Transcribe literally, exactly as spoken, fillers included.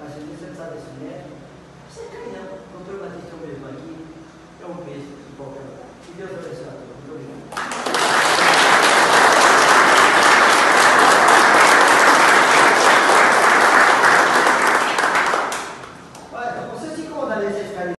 Às vezes você está desse médico, você cai não, o doutor Batista Obrigado.